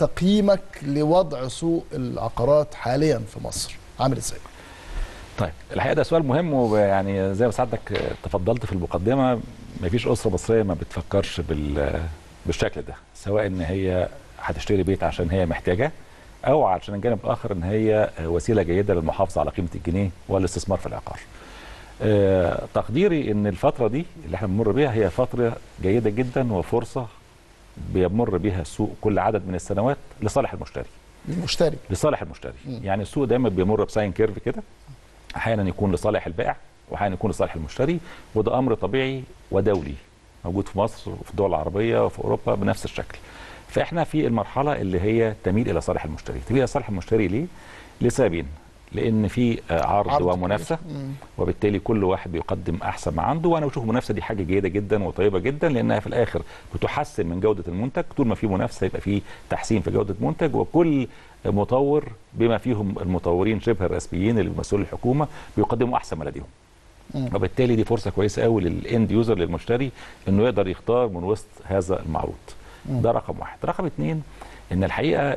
تقييمك لوضع سوق العقارات حاليا في مصر عامل ازاي؟ طيب الحقيقه ده سؤال مهم، ويعني زي ما سعادتك تفضلت في المقدمه، مفيش اسره مصريه ما بتفكرش بالشكل ده، سواء ان هي هتشتري بيت عشان هي محتاجه، او عشان الجانب الاخر ان هي وسيله جيده للمحافظه على قيمه الجنيه والاستثمار في العقار. تقديري ان الفتره دي اللي احنا بنمر بيها هي فتره جيده جدا وفرصه بيمر بيها السوق كل عدد من السنوات لصالح المشتري. لصالح المشتري. يعني السوق دايما بيمر بساين كيرف كده، احيانا يكون لصالح البائع واحيانا يكون لصالح المشتري، وده امر طبيعي ودولي موجود في مصر وفي الدول العربيه وفي اوروبا بنفس الشكل. فاحنا في المرحله اللي هي تميل الى صالح المشتري. تميل الى صالح المشتري ليه؟ لسببين: لان في عرض ومنافسه، وبالتالي كل واحد بيقدم احسن ما عنده، وانا بشوف المنافسه دي حاجه جيده جدا وطيبه جدا، لانها في الاخر بتحسن من جوده المنتج. طول ما في منافسه يبقى في تحسين في جوده المنتج، وكل مطور بما فيهم المطورين شبه الرسميين اللي بيمثلوا الحكومه بيقدموا احسن ما لديهم. وبالتالي دي فرصه كويسه قوي للاند يوزر، للمشتري، انه يقدر يختار من وسط هذا المعروض. ده رقم واحد. رقم اثنين، ان الحقيقه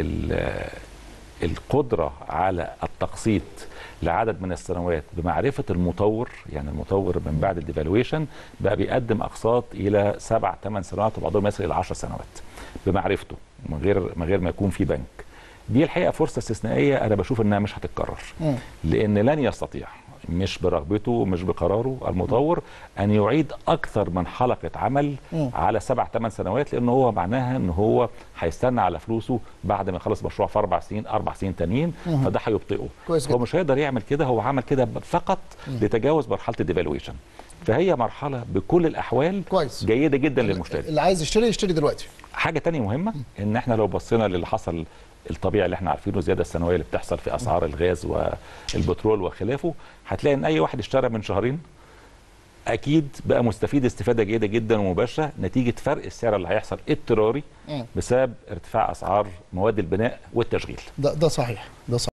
القدرة على التقسيط لعدد من السنوات بمعرفة المطور، يعني المطور من بعد الديفالويشن بقى بيقدم أقساط إلى 7-8 سنوات، وبعضهم يصل إلى 10 سنوات بمعرفته من غير ما يكون في بنك. دي الحقيقة فرصة استثنائية أنا بشوف إنها مش هتتكرر، لأن لن يستطيع، مش برغبته مش بقراره المطور، أن يعيد أكثر من حلقة عمل على 7-8 سنوات، لأنه هو معناها أنه هو هيستنى على فلوسه بعد ما يخلص مشروع في 4 سنين 4 سنين تانيين، فده هيبطئه. هو مش هيقدر يعمل كده، هو عمل كده فقط لتجاوز مرحلة الديفالويشن. فهي مرحلة بكل الأحوال جيدة جدا للمشتري. اللي عايز يشتري دلوقتي. حاجة تانية مهمة، إن احنا لو بصينا للي حصل الطبيعي اللي احنا عارفينه، الزياده السنويه اللي بتحصل في اسعار الغاز والبترول وخلافه، هتلاقي ان اي واحد اشترى من شهرين اكيد بقى مستفيد استفاده جيده جدا ومباشره نتيجه فرق السعر اللي هيحصل اضطراري بسبب ارتفاع اسعار مواد البناء والتشغيل. ده صحيح، ده صحيح.